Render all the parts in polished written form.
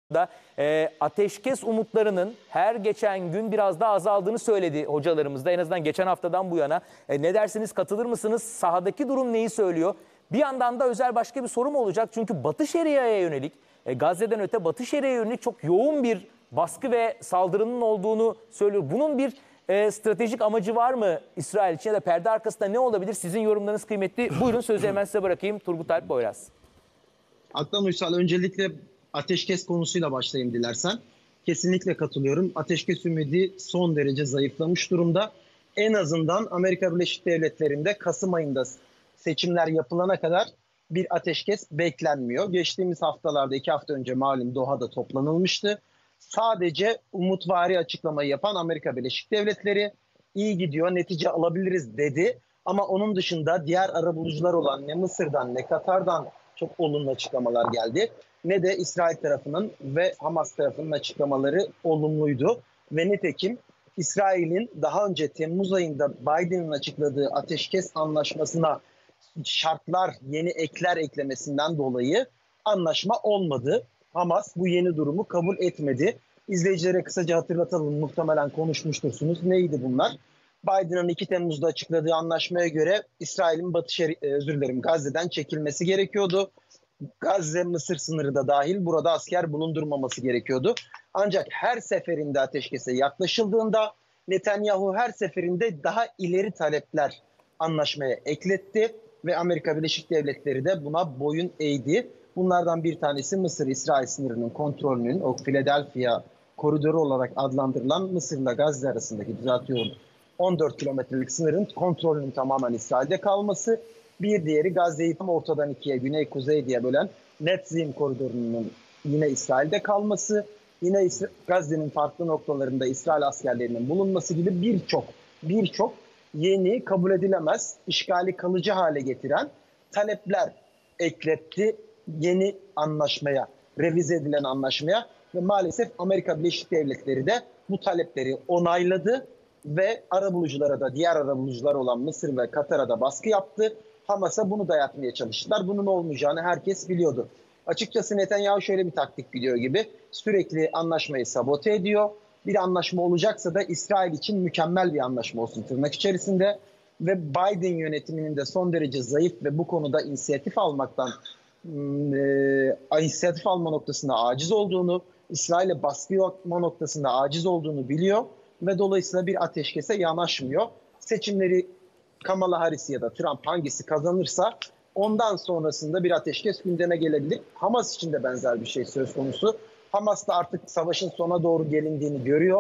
da ateşkes umutlarının her geçen gün biraz daha azaldığını söyledi hocalarımız da, en azından geçen haftadan bu yana. Ne dersiniz, katılır mısınız? Sahadaki durum neyi söylüyor? Bir yandan da özel başka bir sorum olacak. Çünkü Batı Şeria'ya yönelik, Gazze'den öte Batı Şeria'ya yönelik çok yoğun bir baskı ve saldırının olduğunu söylüyor. Bunun bir stratejik amacı var mı İsrail için, ya da perde arkasında ne olabilir? Sizin yorumlarınız kıymetli. Buyurun, sözü hemen size bırakayım. Turgut Alp Boyraz. Adnan Uysal, öncelikle ateşkes konusuyla başlayayım dilersen. Kesinlikle katılıyorum. Ateşkes ümidi son derece zayıflamış durumda. En azından Amerika Birleşik Devletleri'nde Kasım ayında seçimler yapılana kadar bir ateşkes beklenmiyor. Geçtiğimiz haftalarda, 2 hafta önce malum Doha'da toplanılmıştı. Sadece umutvari açıklamayı yapan Amerika Birleşik Devletleri iyi gidiyor, netice alabiliriz dedi. Ama onun dışında diğer arabulucular olan ne Mısır'dan ne Katar'dan çok olumlu açıklamalar geldi. Ne de İsrail tarafının ve Hamas tarafının açıklamaları olumluydu. Ve nitekim İsrail'in daha önce Temmuz ayında Biden'ın açıkladığı ateşkes anlaşmasına şartlar, yeni ekler eklemesinden dolayı anlaşma olmadı. Hamas bu yeni durumu kabul etmedi. İzleyicilere kısaca hatırlatalım, muhtemelen konuşmuştursunuz. Neydi bunlar? Biden'ın 2 Temmuz'da açıkladığı anlaşmaya göre İsrail'in Gazze'den çekilmesi gerekiyordu. Gazze Mısır sınırı da dahil burada asker bulundurmaması gerekiyordu. Ancak her seferinde ateşkese yaklaşıldığında Netanyahu her seferinde daha ileri talepler anlaşmaya ekletti ve Amerika Birleşik Devletleri de buna boyun eğdi. Bunlardan bir tanesi Mısır-İsrail sınırının kontrolünün, o Philadelphia koridoru olarak adlandırılan Mısır'la Gazze arasındaki, düzeltiyorum, 14 kilometrelik sınırın kontrolünün tamamen İsrail'de kalması. Bir diğeri Gazze'yi tam ortadan ikiye, güney-kuzey diye bölen Netzim koridorunun yine İsrail'de kalması. Yine Gazze'nin farklı noktalarında İsrail askerlerinin bulunması gibi birçok yeni, kabul edilemez, işgali kalıcı hale getiren talepler ekletti yeni anlaşmaya, revize edilen anlaşmaya. Ve maalesef Amerika Birleşik Devletleri de bu talepleri onayladı ve arabuluculara da, diğer arabulucular olan Mısır ve Katar'a da baskı yaptı. Hamas'a bunu dayatmaya çalıştılar. Bunun olmayacağını herkes biliyordu. Açıkçası Netanyahu şöyle bir taktik biliyor gibi, sürekli anlaşmayı sabote ediyor. Bir anlaşma olacaksa da İsrail için mükemmel bir anlaşma olsun tırnak içerisinde. Ve Biden yönetiminin de son derece zayıf ve bu konuda inisiyatif alma noktasında aciz olduğunu, İsrail'e baskı yapma noktasında aciz olduğunu biliyor ve dolayısıyla bir ateşkese yanaşmıyor. Seçimleri Kamala Harris ya da Trump hangisi kazanırsa ondan sonrasında bir ateşkes gündeme gelebilir. Hamas için de benzer bir şey söz konusu. Hamas da artık savaşın sona doğru gelindiğini görüyor.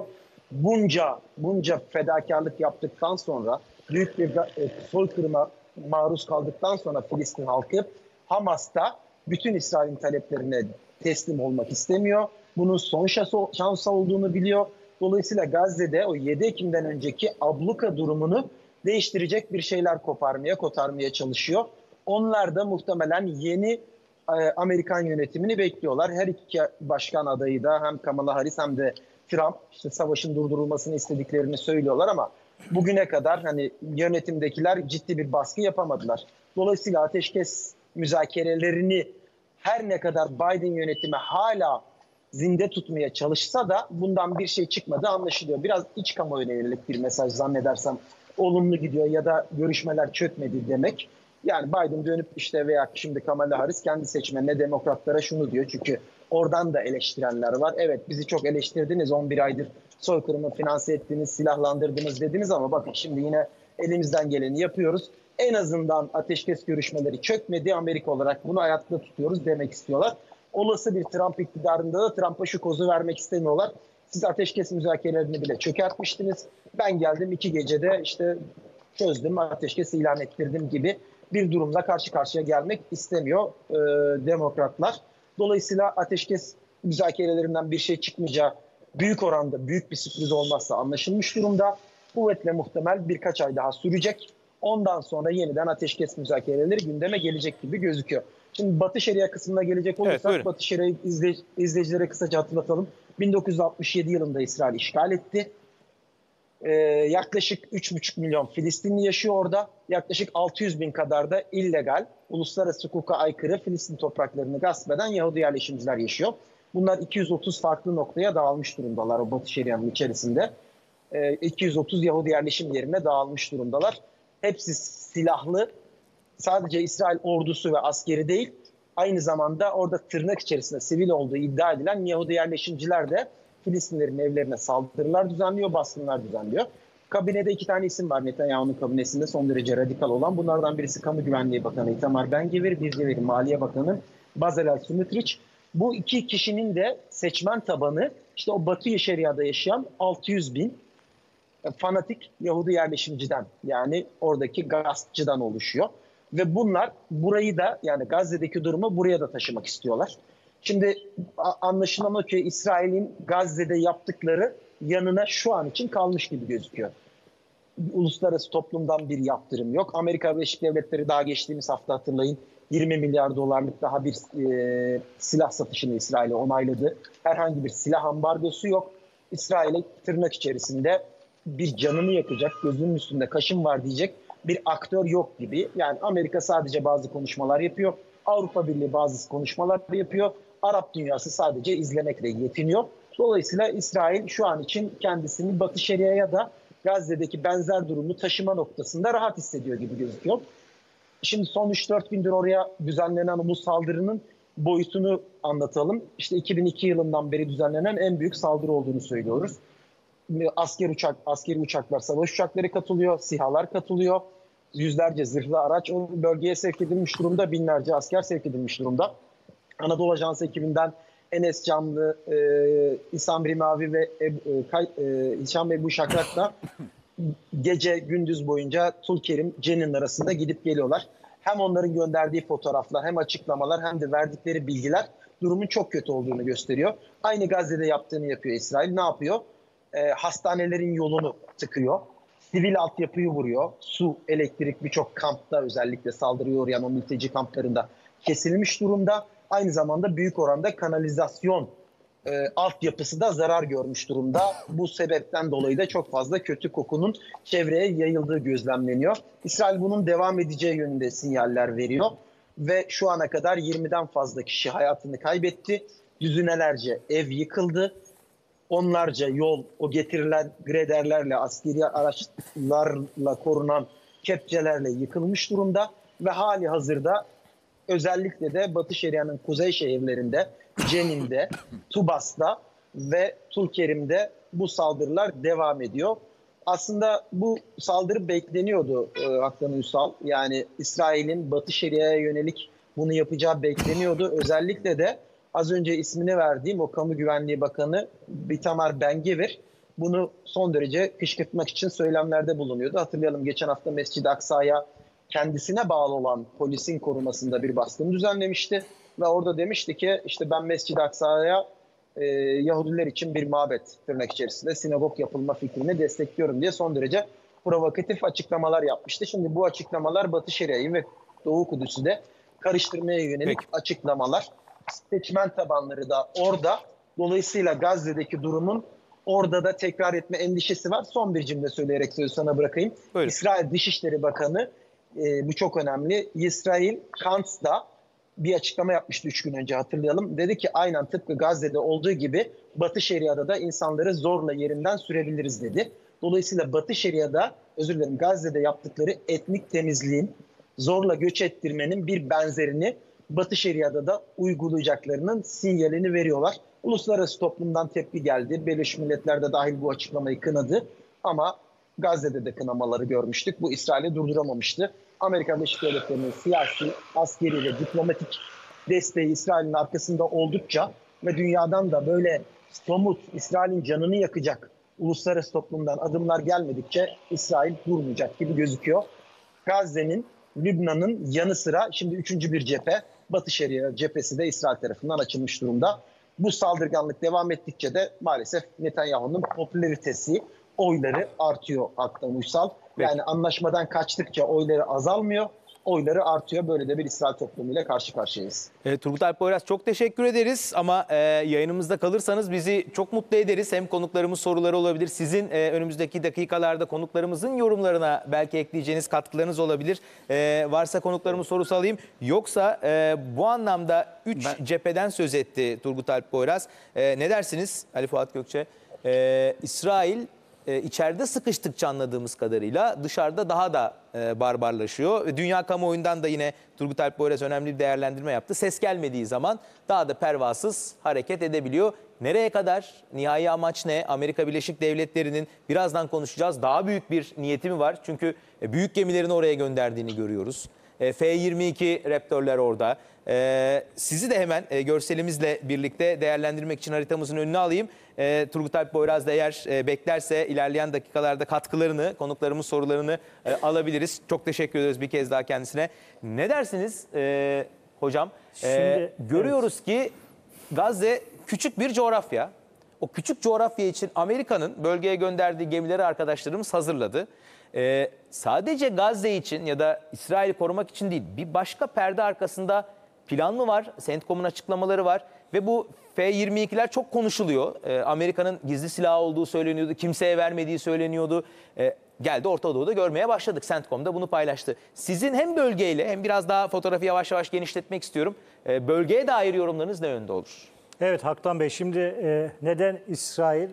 Bunca fedakarlık yaptıktan sonra, büyük bir soykırıma maruz kaldıktan sonra Filistin halkı, Hamas da bütün İsrail'in taleplerine teslim olmak istemiyor. Bunun son şansı olduğunu biliyor. Dolayısıyla Gazze'de o 7 Ekim'den önceki abluka durumunu değiştirecek bir şeyler kotarmaya çalışıyor. Onlar da muhtemelen yeni Amerikan yönetimini bekliyorlar. Her iki başkan adayı da, hem Kamala Harris hem de Trump, işte savaşın durdurulmasını istediklerini söylüyorlar ama bugüne kadar hani yönetimdekiler ciddi bir baskı yapamadılar. Dolayısıyla ateşkes müzakerelerini her ne kadar Biden yönetimi hala zinde tutmaya çalışsa da bundan bir şey çıkmadığı anlaşılıyor. Biraz iç kamuoyuna yönelik bir mesaj zannedersem olumlu gidiyor ya da görüşmeler çökmedi demek. Yani Biden dönüp işte, veya şimdi Kamala Harris kendi seçmenine, demokratlara şunu diyor. Çünkü oradan da eleştirenler var. Evet, bizi çok eleştirdiniz, 11 aydır soykırımı finanse ettiniz, silahlandırdınız dediniz ama bakın şimdi yine elimizden geleni yapıyoruz. En azından ateşkes görüşmeleri çökmedi, Amerika olarak bunu hayatta tutuyoruz demek istiyorlar. Olası bir Trump iktidarında da Trump'a şu kozu vermek istemiyorlar. Siz ateşkes müzakerelerini bile çökertmiştiniz. Ben geldim 2 gecede işte çözdüm, ateşkes ilan ettirdim gibi bir durumla karşı karşıya gelmek istemiyor demokratlar. Dolayısıyla ateşkes müzakerelerinden bir şey çıkmayacağı, büyük oranda büyük bir sürpriz olmazsa anlaşılmış durumda. Kuvvetle muhtemel birkaç ay daha sürecek. Ondan sonra yeniden ateşkes müzakereleri gündeme gelecek gibi gözüküyor. Şimdi Batı Şeria kısmına gelecek olursak, evet, Batı Şeria'yı izleyicilere kısaca hatırlatalım. 1967 yılında İsrail işgal etti. Yaklaşık 3,5 milyon Filistinli yaşıyor orada. Yaklaşık 600 bin kadar da illegal, uluslararası hukuka aykırı Filistin topraklarını gasp eden Yahudi yerleşimciler yaşıyor. Bunlar 230 farklı noktaya dağılmış durumdalar o Batı Şeria'nın içerisinde. 230 Yahudi yerleşim yerine dağılmış durumdalar. Hepsi silahlı. Sadece İsrail ordusu ve askeri değil, aynı zamanda orada tırnak içerisinde sivil olduğu iddia edilen Yahudi yerleşimciler de Filistinlerin evlerine saldırılar düzenliyor, baskınlar düzenliyor. Kabinede 2 tane isim var Netanyahu'nun kabinesinde son derece radikal olan. Bunlardan birisi Kamu Güvenliği Bakanı Itamar Ben-Gvir, bir diğeri Maliye Bakanı Bezalel Smotrich. Bu 2 kişinin de seçmen tabanı işte o Batı Şeria'da yaşayan 600 bin fanatik Yahudi yerleşimciden, yani oradaki gaspçıdan oluşuyor. Ve bunlar burayı da, yani Gazze'deki durumu buraya da taşımak istiyorlar. Şimdi anlaşılan o ki İsrail'in Gazze'de yaptıkları yanına şu an için kalmış gibi gözüküyor. Uluslararası toplumdan bir yaptırım yok. Amerika Birleşik Devletleri daha geçtiğimiz hafta hatırlayın 20 milyar dolarlık daha bir silah satışını İsrail'e onayladı. Herhangi bir silah ambargosu yok. İsrail'e tırnak içerisinde bir canını yakacak, gözünün üstünde kaşın var diyecek bir aktör yok gibi. Yani Amerika sadece bazı konuşmalar yapıyor. Avrupa Birliği bazı konuşmalar yapıyor. Arap dünyası sadece izlemekle yetiniyor. Dolayısıyla İsrail şu an için kendisini Batı Şeria'ya da Gazze'deki benzer durumu taşıma noktasında rahat hissediyor gibi gözüküyor. Şimdi son 3-4 gündür oraya düzenlenen bu saldırının boyutunu anlatalım. İşte 2002 yılından beri düzenlenen en büyük saldırı olduğunu söylüyoruz. Askeri uçaklar, savaş uçakları katılıyor, SİHA'lar katılıyor. Yüzlerce zırhlı araç o bölgeye sevk edilmiş durumda, binlerce asker sevk edilmiş durumda. Anadolu Ajansı ekibinden Enes Canlı, İhsan Rimavi ve Hişam Ebu Şakrak da gece gündüz boyunca Tulkerim, Cenin arasında gidip geliyorlar. Hem onların gönderdiği fotoğraflar, hem açıklamalar, hem de verdikleri bilgiler durumun çok kötü olduğunu gösteriyor. Aynı Gazze'de yaptığını yapıyor İsrail. Ne yapıyor? Hastanelerin yolunu tıkıyor. Sivil altyapıyı vuruyor. Su, elektrik birçok kampta, özellikle saldırıya uğrayan o mülteci kamplarında kesilmiş durumda. Aynı zamanda büyük oranda kanalizasyon altyapısı da zarar görmüş durumda. Bu sebepten dolayı da çok fazla kötü kokunun çevreye yayıldığı gözlemleniyor. İsrail bunun devam edeceği yönünde sinyaller veriyor. Ve şu ana kadar 20'den fazla kişi hayatını kaybetti. Yüzünelerce ev yıkıldı. Onlarca yol o getirilen grederlerle, askeri araçlarla korunan kepçelerle yıkılmış durumda. Ve hali hazırda özellikle de Batı Şeria'nın kuzey şehirlerinde, Cenin'de, Tubas'ta ve Tulkerim'de bu saldırılar devam ediyor. Aslında bu saldırı bekleniyordu Aktan Uysal. Yani İsrail'in Batı Şeria'ya yönelik bunu yapacağı bekleniyordu. Özellikle de az önce ismini verdiğim o Kamu Güvenliği Bakanı Itamar Ben-Gvir bunu son derece kışkırtmak için söylemlerde bulunuyordu. Hatırlayalım, geçen hafta Mescid-i Aksa'ya kendisine bağlı olan polisin korumasında bir baskın düzenlemişti. Ve orada demişti ki işte ben Mescid-i Aksa'ya Yahudiler için bir mabet, tırnak içerisinde sinagog yapılma fikrini destekliyorum diye son derece provokatif açıklamalar yapmıştı. Şimdi bu açıklamalar Batı Şeria'yı ve Doğu Kudüs'ü de karıştırmaya yönelik açıklamalar. Seçmen tabanları da orada. Dolayısıyla Gazze'deki durumun orada da tekrar etme endişesi var. Son bir cümle söyleyerek sözü sana bırakayım. Buyurun. İsrail Dışişleri Bakanı, bu çok önemli, İsrail Kantz da bir açıklama yapmıştı 3 gün önce, hatırlayalım. Dedi ki aynen tıpkı Gazze'de olduğu gibi Batı Şeria'da da insanları zorla yerinden sürebiliriz dedi. Dolayısıyla Batı Şeria'da, Gazze'de yaptıkları etnik temizliğin, zorla göç ettirmenin bir benzerini Batı Şeria'da da uygulayacaklarının sinyalini veriyorlar. Uluslararası toplumdan tepki geldi. Birleşmiş Milletler de dahil bu açıklamayı kınadı. Ama Gazze'de de kınamaları görmüştük. Bu İsrail'i durduramamıştı. Amerika Birleşik Devletleri'nin siyasi, askeri ve diplomatik desteği İsrail'in arkasında oldukça ve dünyadan da böyle somut, İsrail'in canını yakacak uluslararası toplumdan adımlar gelmedikçe İsrail durmayacak gibi gözüküyor. Gazze'nin, Lübnan'ın yanı sıra şimdi 3. bir cephe, Batı Şeria cephesi de İsrail tarafından açılmış durumda. Bu saldırganlık devam ettikçe de maalesef Netanyahu'nun popülaritesi, oyları artıyor Aktan Uysal. Yani anlaşmadan kaçtıkça oyları azalmıyor. oyları artıyor. Böyle de bir İsrail toplumuyla karşı karşıyayız. Turgut Alp Poyraz, çok teşekkür ederiz ama yayınımızda kalırsanız bizi çok mutlu ederiz. Hem konuklarımız soruları olabilir. Sizin önümüzdeki dakikalarda konuklarımızın yorumlarına belki ekleyeceğiniz katkılarınız olabilir. Varsa konuklarımız sorusu alayım. Yoksa bu anlamda 3 cepheden söz etti Turgut Alp Poyraz. Ne dersiniz Ali Fuat Gökçe? İsrail içeride sıkıştıkça anladığımız kadarıyla dışarıda daha da barbarlaşıyor. Ve dünya kamuoyundan da yine Turgut Alp Poyraz önemli bir değerlendirme yaptı. Ses gelmediği zaman daha da pervasız hareket edebiliyor. Nereye kadar? Nihai amaç ne? Amerika Birleşik Devletleri'nin birazdan konuşacağız. Daha büyük bir niyeti mi var? Çünkü büyük gemilerini oraya gönderdiğini görüyoruz. F-22 Raptor'lar orada. Sizi de hemen görselimizle birlikte değerlendirmek için haritamızın önüne alayım. Turgut Alp Poyraz da eğer beklerse ilerleyen dakikalarda katkılarını, konuklarımın sorularını alabiliriz. Çok teşekkür ederiz bir kez daha kendisine. Ne dersiniz hocam? Şimdi, görüyoruz ki Gazze küçük bir coğrafya. O küçük coğrafya için Amerika'nın bölgeye gönderdiği gemileri arkadaşlarımız hazırladı. Sadece Gazze için ya da İsrail'i korumak için değil, bir başka perde arkasında plan mı var? CENTCOM'un açıklamaları var ve bu F-22'ler çok konuşuluyor. Amerika'nın gizli silahı olduğu söyleniyordu, kimseye vermediği söyleniyordu. Geldi Orta Doğu'da görmeye başladık. CENTCOM'da bunu paylaştı. Sizin hem bölgeyle hem biraz daha fotoğrafı yavaş yavaş genişletmek istiyorum. Bölgeye dair yorumlarınız ne yönde olur? Evet Haktan Bey, şimdi neden İsrail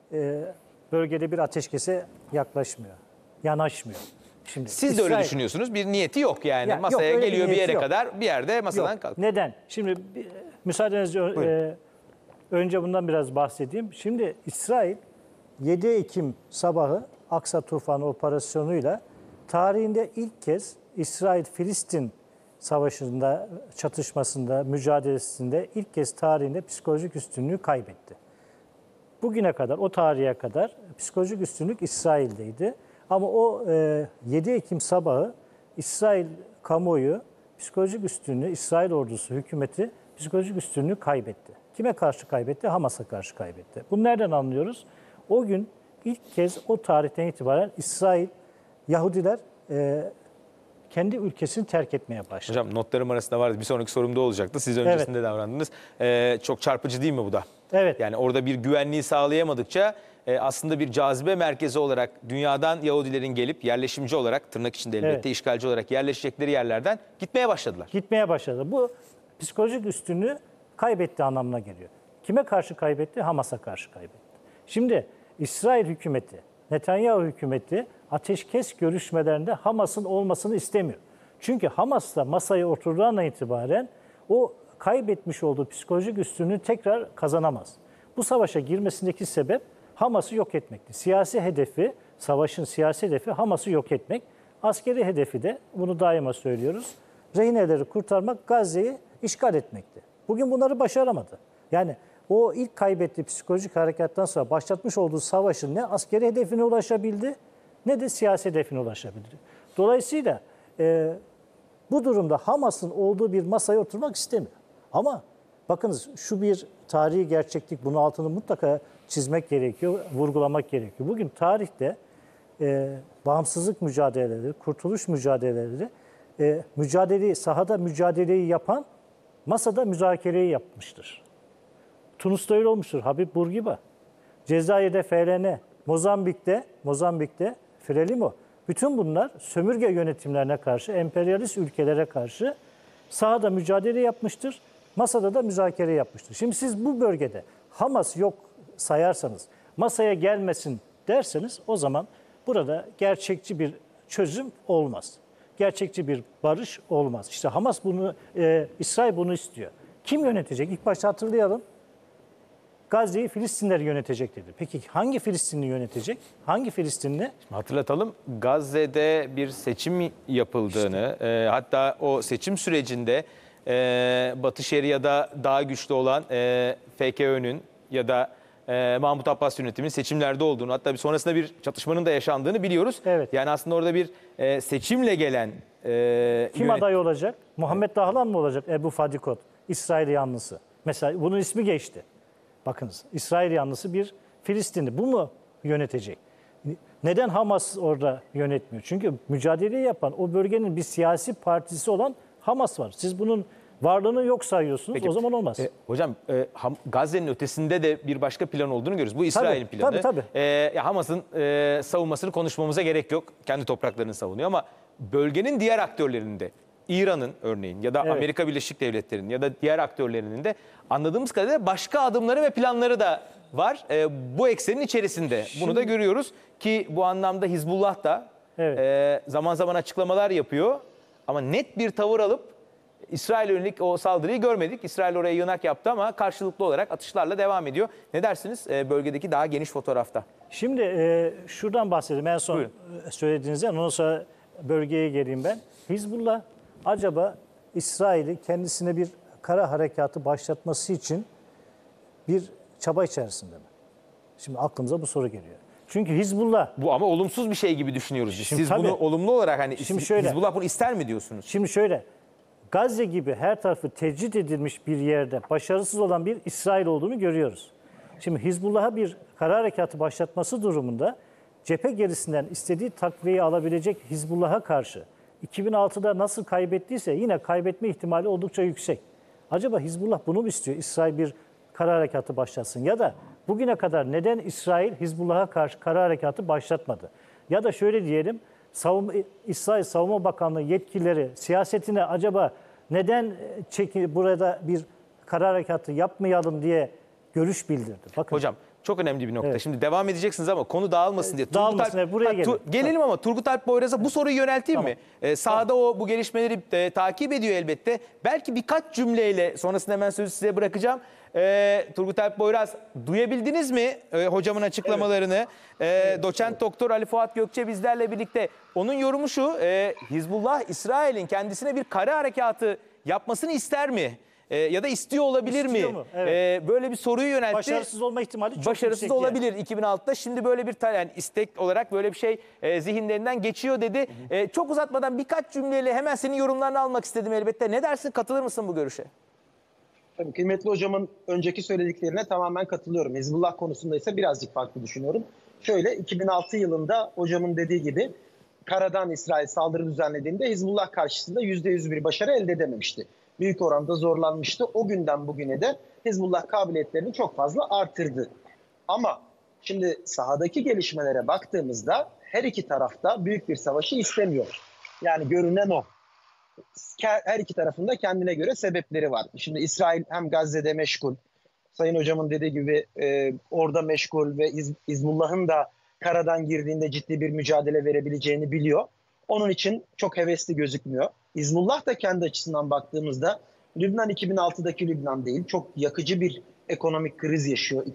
bölgede bir ateşkese yaklaşmıyor, yanaşmıyor? Şimdi Siz de öyle düşünüyorsunuz. Bir niyeti yok yani. Ya, Masaya yok, öyle bir geliyor bir niyeti yere yok. kadar bir yerde masadan Yok. kalkıyor. Neden? Şimdi müsaadenizle önce bundan biraz bahsedeyim. Şimdi İsrail 7 Ekim sabahı Aksa Tufanı operasyonuyla tarihinde ilk kez İsrail-Filistin savaşında, çatışmasında, mücadelesinde ilk kez tarihinde psikolojik üstünlüğü kaybetti. Bugüne kadar, o tarihe kadar psikolojik üstünlük İsrail'deydi. Ama o 7 Ekim sabahı İsrail kamuoyu psikolojik üstünlüğü, İsrail ordusu, hükümeti psikolojik üstünlüğü kaybetti. Kime karşı kaybetti? Hamas'a karşı kaybetti. Bunu nereden anlıyoruz? O gün ilk kez o tarihten itibaren İsrail, Yahudiler kendi ülkesini terk etmeye başladı. Hocam notlarım arasında vardı. Bir sonraki sorumda olacaktı. Siz öncesinde davrandınız. Çok çarpıcı değil mi bu da? Evet. Yani orada bir güvenliği sağlayamadıkça aslında bir cazibe merkezi olarak dünyadan Yahudilerin gelip yerleşimci olarak, tırnak içinde elbette işgalci olarak yerleşecekleri yerlerden gitmeye başladılar. Gitmeye başladı. Bu psikolojik üstünlüğü kaybetti anlamına geliyor. Kime karşı kaybetti? Hamas'a karşı kaybetti. Şimdi İsrail hükümeti, Netanyahu hükümeti ateşkes görüşmelerinde Hamas'ın olmasını istemiyor. Çünkü Hamas'la masaya oturduğundan itibaren o kaybetmiş olduğu psikolojik üstünlüğü tekrar kazanamaz. Bu savaşa girmesindeki sebep Hamas'ı yok etmekti. Siyasi hedefi, savaşın siyasi hedefi Hamas'ı yok etmek. Askeri hedefi de, bunu daima söylüyoruz, rehineleri kurtarmak, Gazze'yi işgal etmekti. Bugün bunları başaramadı. Yani o ilk kaybettiği psikolojik harekattan sonra başlatmış olduğu savaşın ne askeri hedefine ulaşabildi ne de siyasi hedefine ulaşabildi. Dolayısıyla bu durumda Hamas'ın olduğu bir masaya oturmak istemiyor. Ama bakınız, şu bir tarihi gerçeklik, bunun altını mutlaka çizmek gerekiyor, vurgulamak gerekiyor. Bugün tarihte bağımsızlık mücadeleleri, kurtuluş mücadeleleri, sahada mücadeleyi yapan masada müzakereyi yapmıştır. Tunus'ta öyle olmuştur. Habib Bourguiba. Cezayir'de FLN, Mozambik'te Frelimo. Bütün bunlar sömürge yönetimlerine karşı, emperyalist ülkelere karşı sahada mücadele yapmıştır. Masada da müzakere yapmıştır. Şimdi siz bu bölgede Hamas yok sayarsanız, masaya gelmesin derseniz, o zaman burada gerçekçi bir çözüm olmaz. Gerçekçi bir barış olmaz. İşte Hamas bunu, İsrail bunu istiyor. Kim yönetecek? İlk başta hatırlayalım. Gazze'yi Filistinler yönetecek dedi. Peki hangi Filistinli yönetecek? Hangi Filistinli? Hatırlatalım, Gazze'de bir seçim yapıldığını, hatta o seçim sürecinde Batı Şeria'da daha güçlü olan FKÖ'nün ya da Mahmut Abbas yönetiminin seçimlerde olduğunu, hatta bir sonrasında bir çatışmanın da yaşandığını biliyoruz. Evet. Yani aslında orada bir seçimle gelen Kim aday olacak? Muhammed Dahlan mı olacak? Ebu Fadikot, İsrail yanlısı. Mesela bunun ismi geçti. Bakınız, İsrail yanlısı bir Filistinli. Bu mu yönetecek? Neden Hamas orada yönetmiyor? Çünkü mücadeleyi yapan o bölgenin bir siyasi partisi olan Hamas var. Siz bunun varlığını yok sayıyorsunuz. Peki. O zaman olmaz. Hocam Gazze'nin ötesinde de bir başka plan olduğunu görüyoruz. Bu İsrail'in planı. Tabii. Hamas'ın savunmasını konuşmamıza gerek yok. Kendi topraklarını savunuyor ama bölgenin diğer aktörlerinin de, İran'ın örneğin ya da Evet. Amerika Birleşik Devletleri'nin ya da diğer aktörlerinin de anladığımız kadarıyla başka adımları ve planları da var. Bu eksenin içerisinde. Bunu da görüyoruz ki bu anlamda Hizbullah da zaman zaman açıklamalar yapıyor. Ama net bir tavır alıp İsrail'e yönelik o saldırıyı görmedik. İsrail oraya yığınak yaptı ama karşılıklı olarak atışlarla devam ediyor. Ne dersiniz bölgedeki daha geniş fotoğrafta? Şimdi şuradan bahsedeyim. En son söylediğinizden ondan sonra bölgeye geleyim ben. Hizbullah acaba İsrail'i kendisine bir kara harekatı başlatması için bir çaba içerisinde mi? Şimdi aklımıza bu soru geliyor. Çünkü Hizbullah... Bu ama olumsuz bir şey gibi düşünüyoruz biz. Şimdi Siz tabii. bunu olumlu olarak hani Şöyle. Hizbullah bunu ister mi diyorsunuz? Şimdi şöyle, Gazze gibi her tarafı tecrit edilmiş bir yerde başarısız olan bir İsrail olduğunu görüyoruz. Şimdi Hizbullah'a bir kara harekatı başlatması durumunda cephe gerisinden istediği takviyeyi alabilecek Hizbullah'a karşı 2006'da nasıl kaybettiyse yine kaybetme ihtimali oldukça yüksek. Acaba Hizbullah bunu mu istiyor? İsrail bir kara harekatı başlatsın ya da bugüne kadar neden İsrail Hizbullah'a karşı kara harekatı başlatmadı? Ya da şöyle diyelim, İsrail Savunma Bakanlığı yetkilileri siyasetine acaba neden burada bir kara harekatı yapmayalım diye görüş bildirdi. Bakın. Hocam çok önemli bir nokta. Şimdi devam edeceksiniz ama konu dağılmasın diye. Dağılmasın, buraya gelin. Gelelim ama Turgut Alp Boyraz'a bu soruyu yönelteyim mi? Sahada bu gelişmeleri takip ediyor elbette. Belki birkaç cümleyle sonrasında hemen sözü size bırakacağım. Turgut Alp Boyraz, duyabildiniz mi hocamın açıklamalarını? Doçent Doktor Ali Fuat Gökçe bizlerle birlikte. Onun yorumu şu, Hizbullah İsrail'in kendisine bir kara harekatı yapmasını ister mi? Ya da istiyor olabilir İstiyor mi? mu? Evet. Böyle bir soruyu yöneltti. Başarısız olma ihtimali çok Başarısız yüksek olabilir 2006'da. Şimdi böyle bir yani istek olarak böyle bir şey zihinlerinden geçiyor dedi. Çok uzatmadan birkaç cümleyle hemen senin yorumlarını almak istedim elbette. Ne dersin? Katılır mısın bu görüşe? Tabii kıymetli hocamın önceki söylediklerine tamamen katılıyorum. Hizbullah konusunda ise birazcık farklı düşünüyorum. Şöyle 2006 yılında hocamın dediği gibi karadan İsrail saldırı düzenlediğinde Hizbullah karşısında %100 bir başarı elde edememişti. Büyük oranda zorlanmıştı. O günden bugüne de Hizbullah kabiliyetlerini çok fazla artırdı. Ama şimdi sahadaki gelişmelere baktığımızda her iki tarafta büyük bir savaşı istemiyor. Yani görünen o. Her iki tarafında kendine göre sebepleri var. Şimdi İsrail hem Gazze'de meşgul, Sayın Hocamın dediği gibi orada meşgul ve Hizbullah'ın da karadan girdiğinde ciddi bir mücadele verebileceğini biliyor. Onun için çok hevesli gözükmüyor. Hizbullah da kendi açısından baktığımızda Lübnan 2006'daki Lübnan değil. Çok yakıcı bir ekonomik kriz yaşıyor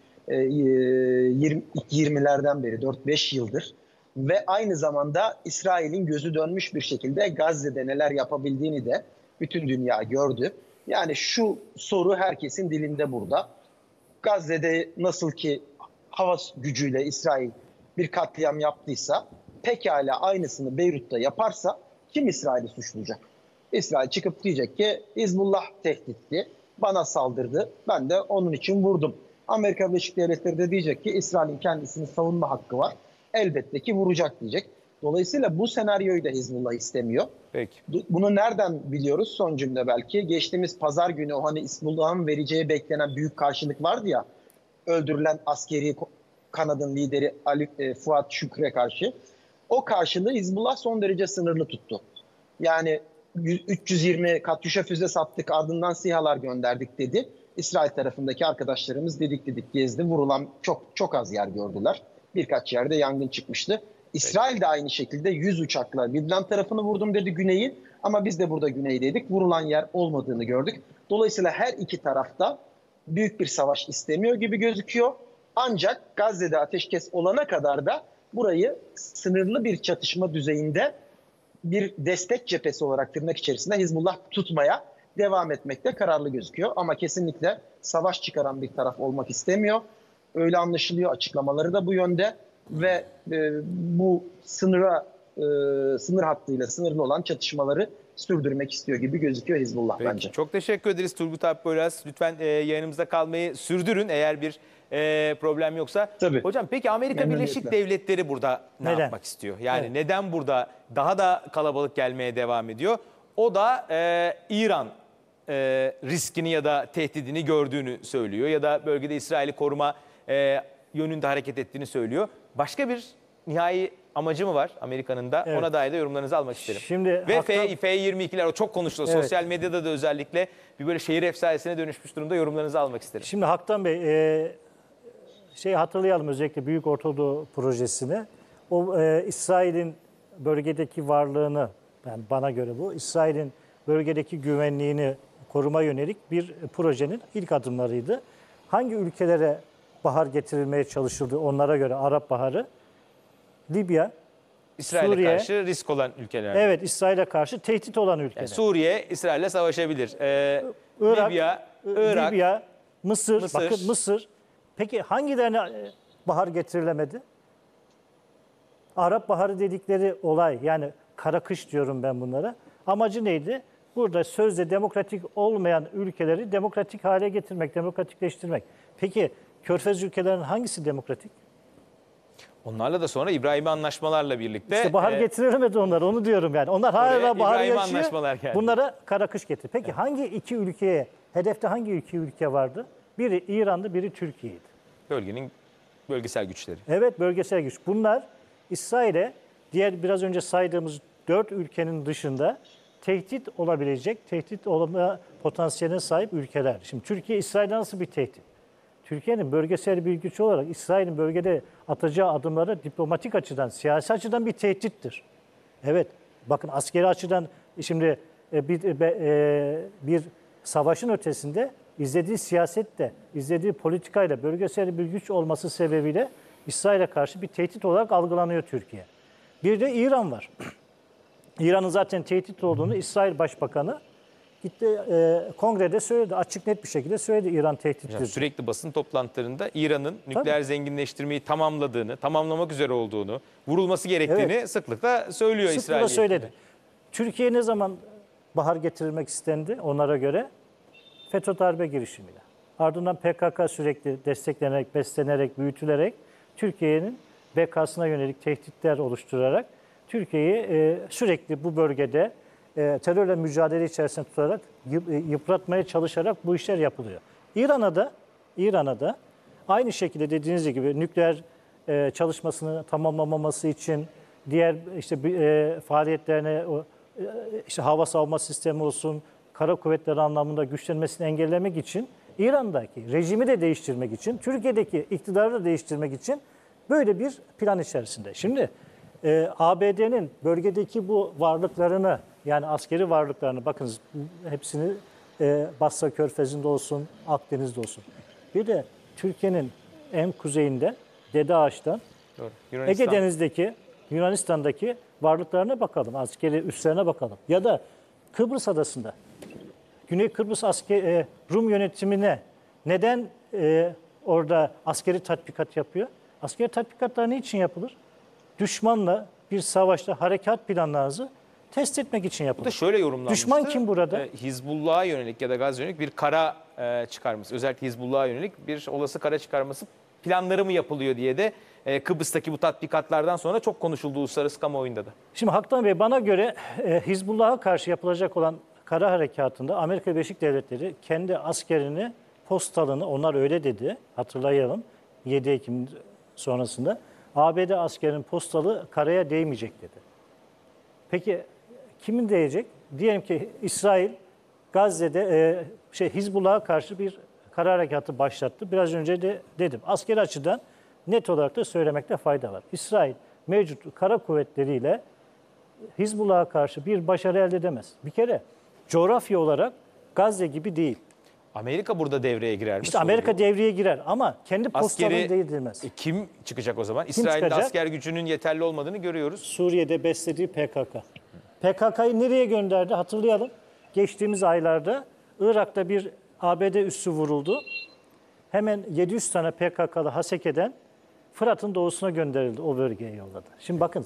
2020'lerden beri 4-5 yıldır. Ve aynı zamanda İsrail'in gözü dönmüş bir şekilde Gazze'de neler yapabildiğini de bütün dünya gördü. Yani şu soru herkesin dilinde burada. Gazze'de nasıl ki hava gücüyle İsrail bir katliam yaptıysa pekala aynısını Beyrut'ta yaparsa kim İsrail'i suçlayacak? İsrail çıkıp diyecek ki Hizbullah tehditti, bana saldırdı, ben de onun için vurdum. Amerika Birleşik Devletleri de diyecek ki İsrail'in kendisini savunma hakkı var. Elbette ki vuracak diyecek. Dolayısıyla bu senaryoyu da Hizbullah istemiyor. Peki. Bunu nereden biliyoruz? Son cümle belki. Geçtiğimiz pazar günü o hani Hizbullah'ın vereceği beklenen büyük karşılık vardı ya. Öldürülen askeri kanadın lideri Fuat Şükrü'ye karşı. O karşılığı Hizbullah son derece sınırlı tuttu. Yani 320 Katyuşa füze sattık, ardından SİHA'lar gönderdik dedi. İsrail tarafındaki arkadaşlarımız dedik gezdi. Vurulan çok az yer gördüler. Birkaç yerde yangın çıkmıştı. İsrail de aynı şekilde 100 uçakla Lübnan tarafını vurdum dedi güneyi. Ama biz de burada güneydeydik. Vurulan yer olmadığını gördük. Dolayısıyla her iki tarafta büyük bir savaş istemiyor gibi gözüküyor. Ancak Gazze'de ateşkes olana kadar da burayı sınırlı bir çatışma düzeyinde bir destek cephesi olarak tırnak içerisinde Hizbullah tutmaya devam etmekte kararlı gözüküyor. Ama kesinlikle savaş çıkaran bir taraf olmak istemiyor. Öyle anlaşılıyor, açıklamaları da bu yönde ve bu sınır hattıyla sınırlı olan çatışmaları sürdürmek istiyor gibi gözüküyor Hizbullah Peki, bence. çok teşekkür ederiz Turgut Alpboyraz. Lütfen yayınımızda kalmayı sürdürün eğer bir problem yoksa. Tabii. Hocam peki Amerika Memnuniyetle. Birleşik Devletleri burada ne Neden? yapmak istiyor? Yani Evet. neden burada daha da kalabalık gelmeye devam ediyor? O da İran riskini ya da tehdidini gördüğünü söylüyor ya da bölgede İsrail'i koruma yönünde hareket ettiğini söylüyor. Başka bir nihai amacı mı var Amerika'nın da? Evet. Ona dair de yorumlarınızı almak isterim. Şimdi Ve hatta- F-22'ler o çok konuşuluyor. Evet. Sosyal medyada da özellikle bir böyle şehir efsanesine dönüşmüş durumda, yorumlarınızı almak isterim. Şimdi Haktan Bey, hatırlayalım özellikle Büyük Ortadoğu Projesi'ni. O İsrail'in bölgedeki varlığını, yani bana göre bu, İsrail'in bölgedeki güvenliğini koruma yönelik bir projenin ilk adımlarıydı. Hangi ülkelere bahar getirilmeye çalışıldı onlara göre? Arap Baharı, Libya, İsrail'e Suriye- karşı risk olan ülkeler. evet İsrail'e karşı tehdit olan ülkeler. Yani Suriye, İsrail'le savaşabilir. Irak, Libya, Irak, Libya, Mısır, Mısır. bakın Mısır. Peki hangilerine bahar getirilemedi? Arap Baharı dedikleri olay, yani kara kış diyorum ben bunlara. Amacı neydi? Burada sözde demokratik olmayan ülkeleri demokratik hale getirmek, demokratikleştirmek. Peki Körfez ülkelerinin hangisi demokratik? onlarla da sonra İbrahim'i anlaşmalarla birlikte İşte bahar getirilemedi onlar, onu diyorum yani. Onlar oraya hala bahar İbrahim yaşıyor. anlaşmalar geldi. Bunlara kara kış getir. Peki hangi iki ülkeye, hedefte hangi iki ülke vardı? Biri İran'dı, biri Türkiye'ydi. bölgenin bölgesel güçleri. Evet, bölgesel güç. Bunlar İsrail'e diğer biraz önce saydığımız 4 ülkenin dışında tehdit olabilecek, tehdit olma potansiyeline sahip ülkeler. Şimdi Türkiye İsrail'e nasıl bir tehdit? Türkiye'nin bölgesel bir güç olarak İsrail'in bölgede atacağı adımlara diplomatik açıdan, siyasi açıdan bir tehdittir. Evet, bakın askeri açıdan şimdi bir savaşın ötesinde izlediği siyasette, izlediği politikayla bölgesel bir güç olması sebebiyle İsrail'e karşı bir tehdit olarak algılanıyor Türkiye. Bir de İran var. İran'ın zaten tehdit olduğunu İsrail Başbakanı gitti kongrede söyledi. Açık net bir şekilde söyledi İran tehdittir. Sürekli basın toplantılarında İran'ın nükleer zenginleştirmeyi tamamladığını, tamamlamak üzere olduğunu, vurulması gerektiğini sıklıkla söylüyor İsrail. Sıklıkla söyledi. Türkiye ne zaman bahar getirilmek istendi onlara göre? FETÖ darbe girişimiyle. Ardından PKK sürekli desteklenerek, beslenerek, büyütülerek Türkiye'nin bekasına yönelik tehditler oluşturarak Türkiye'yi sürekli bu bölgede terörle mücadele içerisinde tutarak, yıpratmaya çalışarak bu işler yapılıyor. İran'a da aynı şekilde dediğiniz gibi nükleer çalışmasını tamamlamaması için diğer faaliyetlerine işte hava savunma sistemi olsun, kara kuvvetleri anlamında güçlenmesini engellemek için İran'daki rejimi de değiştirmek için, Türkiye'deki iktidarı da değiştirmek için böyle bir plan içerisinde. Şimdi ABD'nin bölgedeki bu varlıklarını, yani askeri varlıklarını, bakınız hepsini Basra Körfezi'nde olsun, Akdeniz'de olsun. Bir de Türkiye'nin en kuzeyinde Dede Ağaç'tan Ege Denizi'ndeki, Yunanistan'daki varlıklarına bakalım, askeri üslerine bakalım. Ya da Kıbrıs Adası'nda, Güney Kıbrıs Rum yönetimine neden orada askeri tatbikat yapıyor? Askeri tatbikatlar ne için yapılır? Düşmanla bir savaşta harekat planlarınızı test etmek için yapılır. Bu da şöyle yorumlanmıştı. Düşman kim burada? Hizbullah'a yönelik ya da Gazze'ye yönelik bir kara çıkarması, özellikle Hizbullah'a yönelik bir olası kara çıkarması planları mı yapılıyor diye de Kıbrıs'taki bu tatbikatlardan sonra çok konuşuldu uluslararası kamuoyunda da. Şimdi Haktan Bey, bana göre Hizbullah'a karşı yapılacak olan kara harekatında Amerika Birleşik Devletleri kendi askerini, postalını, onlar öyle dedi, hatırlayalım, 7 Ekim sonrasında ABD askerinin postalı karaya değmeyecek dedi. Peki kimin değecek? Diyelim ki İsrail Gazze'de Hizbullah'a karşı bir kara harekatı başlattı. Biraz önce de dedim. Askeri açıdan net olarak da söylemekte fayda var. İsrail mevcut kara kuvvetleriyle Hizbullah'a karşı bir başarı elde edemez. Bir kere coğrafya olarak Gazze gibi değil. Amerika burada devreye girer mi? İşte Amerika devreye girer ama kendi postalını Askeri değdirmez. kim çıkacak o zaman? İsrail'de çıkacak? asker gücünün yeterli olmadığını görüyoruz. Suriye'de beslediği PKK. PKK'yı nereye gönderdi hatırlayalım. Geçtiğimiz aylarda Irak'ta bir ABD üssü vuruldu. Hemen 700 tane PKK'lı Haseke'den Fırat'ın doğusuna gönderildi, o bölgeye yolladı. Şimdi bakın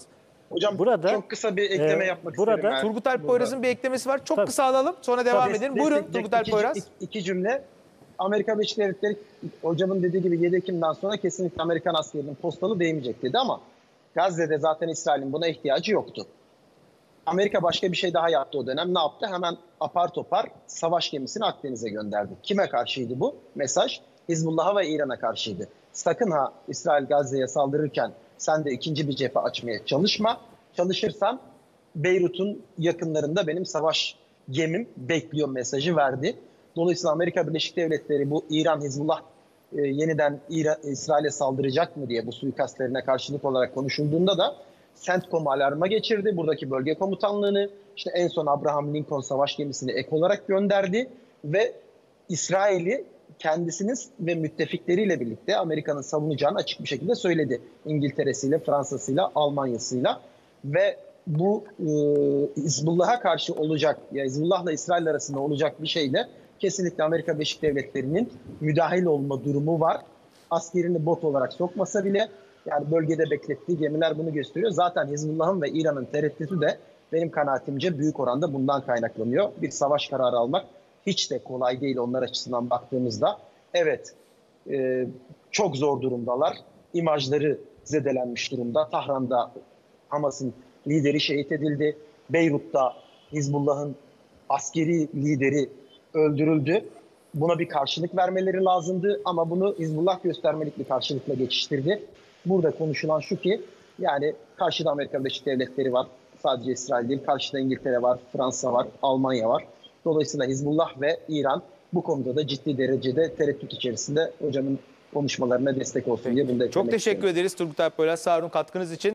Hocam Burada, çok kısa bir ekleme yapmak burada isterim. Ben. Turgut Alp Poyraz'ın bir eklemesi var. Çok Tabii. kısa alalım sonra devam edelim. Buyurun Turgut Alp Poyraz. İki cümle. Amerika Birleşik Devletleri hocamın dediği gibi 7 Ekim'den sonra kesinlikle Amerikan askerinin postalı değmeyecek dedi ama Gazze'de zaten İsrail'in buna ihtiyacı yoktu. Amerika başka bir şey daha yaptı o dönem. Ne yaptı? Hemen apar topar savaş gemisini Akdeniz'e gönderdi. Kime karşıydı bu mesaj? Hizbullah'a ve İran'a karşıydı. Sakın ha İsrail Gazze'ye saldırırken sen de ikinci bir cephe açmaya çalışma. Çalışırsan Beyrut'un yakınlarında benim savaş gemim bekliyor mesajı verdi. Dolayısıyla Amerika Birleşik Devletleri bu İran, Hizbullah yeniden İsrail'e saldıracak mı diye bu suikastlerine karşılık olarak konuşulduğunda da CENTCOM alarma geçirdi. Buradaki bölge komutanlığını, işte en son Abraham Lincoln savaş gemisini ek olarak gönderdi ve İsrail'i kendisinin ve müttefikleriyle birlikte Amerika'nın savunacağını açık bir şekilde söyledi. İngiltere'siyle, Fransa'sıyla, Almanya'sıyla ve bu Hizbullah'a karşı olacak, ya Hizbullah'la İsrail arasında olacak bir şeyle kesinlikle Amerika Birleşik Devletleri'nin müdahil olma durumu var. Askerini bot olarak sokmasa bile yani bölgede beklettiği gemiler bunu gösteriyor. Zaten Hizbullah'ın ve İran'ın tereddütü de benim kanaatimce büyük oranda bundan kaynaklanıyor. Bir savaş kararı almak hiç de kolay değil onlar açısından baktığımızda. Evet, çok zor durumdalar. İmajları zedelenmiş durumda. Tahran'da Hamas'ın lideri şehit edildi. Beyrut'ta Hizbullah'ın askeri lideri öldürüldü. Buna bir karşılık vermeleri lazımdı ama bunu Hizbullah göstermelik bir karşılıkla geçiştirdi. Burada konuşulan şu ki yani karşıda Amerika Birleşik Devletleri var. Sadece İsrail değil. Karşıda İngiltere var, Fransa var, Almanya var. Dolayısıyla Hizbullah ve İran bu konuda da ciddi derecede tereddüt içerisinde hocamın konuşmalarına destek olsun diye bunu da eklemek Çok teşekkür istiyorum. ederiz Turgut Alp Poyraz, sağ olun katkınız için.